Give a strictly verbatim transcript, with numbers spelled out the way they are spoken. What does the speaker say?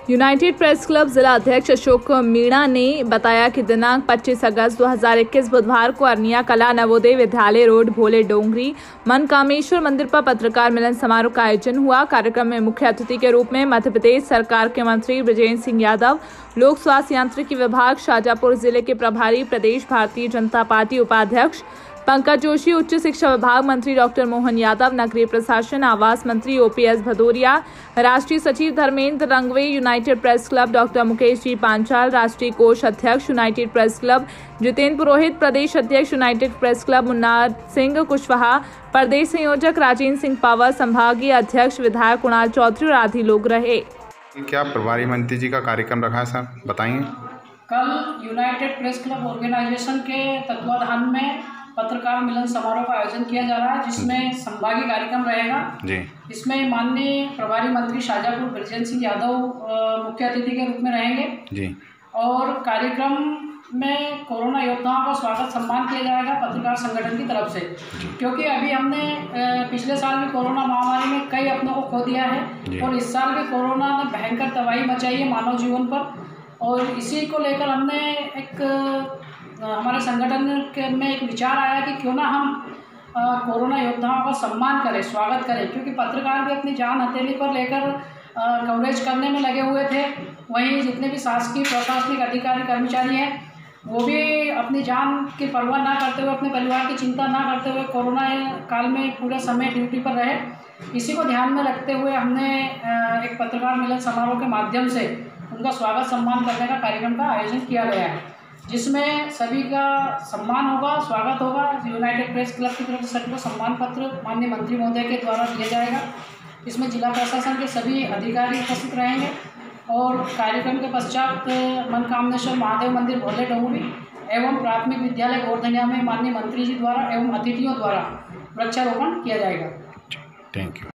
United Press club जिला अध्यक्ष अशोक मीणा ने बताया कि दिनांक पच्चीस अगस्त दो हज़ार इक्कीस बुधवार को अरनिया कला नवोदय विद्यालय रोड भोले डोंगरी मनकामेश्वर मंदिर पर पत्रकार मिलन समारोह का आयोजन हुआ। कार्यक्रम में मुख्य अतिथि के रूप में मध्य प्रदेश सरकार के मंत्री बृजेंद्र सिंह यादव, लोक स्वास्थ्य यांत्रिकी विभाग शाजापुर जिले के प्रभारी प्रदेश भारतीय जनता पार्टी उपाध्यक्ष पंकज जोशी, उच्च शिक्षा विभाग मंत्री डॉक्टर मोहन यादव, नगरीय प्रशासन आवास मंत्री ओपीएस भदौरिया, राष्ट्रीय सचिव Dharmendra Rangwe, United Press Club doctor Mukesh ji Panchal, राष्ट्रीय कोष अध्यक्ष United Press Club Jitendra Purohit, प्रदेश अध्यक्ष United Press Club Munnar Singh Kushwaha, प्रदेश संयोजक राजेंद्र सिंह पावर, संभागीय अध्यक्ष विधायक कुणाल चौधरी और आदि लोग रहे। क्या प्रभारी मंत्री जी का कार्यक्रम रखा है सर, बताइए। कल यूनाइटेड प्रेस क्लब ऑर्गेनाइजेशन के तत्वाधान में पत्रकार मिलन समारोह का आयोजन किया जा रहा है, जिसमें संभागीय कार्यक्रम रहेगा जी। इसमें माननीय प्रभारी मंत्री शाजापुर बृजेंद्र सिंह यादव मुख्य अतिथि के रूप में रहेंगे जी। और कार्यक्रम में कोरोना योद्धाओं का स्वागत सम्मान किया जाएगा पत्रकार संगठन की तरफ से, क्योंकि अभी हमने पिछले साल भी कोरोना महामारी में कई अपनों को खो दिया है और इस साल भी कोरोना ने भयंकर तबाही मचाई है मानव जीवन पर। और इसी को लेकर हमने एक हमारे संगठन के में एक विचार आया कि क्यों ना हम आ, कोरोना योद्धाओं का सम्मान करें, स्वागत करें, क्योंकि पत्रकार भी अपनी जान हथेली पर लेकर कवरेज करने में लगे हुए थे। वहीं जितने भी शासकीय प्रशासनिक अधिकारी कर्मचारी हैं वो भी अपनी जान की परवाह ना करते हुए, अपने परिवार की चिंता ना करते हुए कोरोना काल में पूरे समय ड्यूटी पर रहे। इसी को ध्यान में रखते हुए हमने एक पत्रकार मिलन समारोह के माध्यम से उनका स्वागत सम्मान करने का कार्यक्रम का आयोजन किया गया है, जिसमें सभी का सम्मान होगा, स्वागत होगा। यूनाइटेड प्रेस क्लब की तरफ से सभी को सम्मान पत्र माननीय मंत्री महोदय के द्वारा दिया जाएगा। इसमें जिला प्रशासन के सभी अधिकारी उपस्थित रहेंगे और कार्यक्रम के पश्चात मनकामेश्वर महादेव मंदिर भोले डोंगरी एवं प्राथमिक विद्यालय गोवर्धनिया में माननीय मंत्री जी द्वारा एवं अतिथियों द्वारा वृक्षारोपण किया जाएगा। Thank you.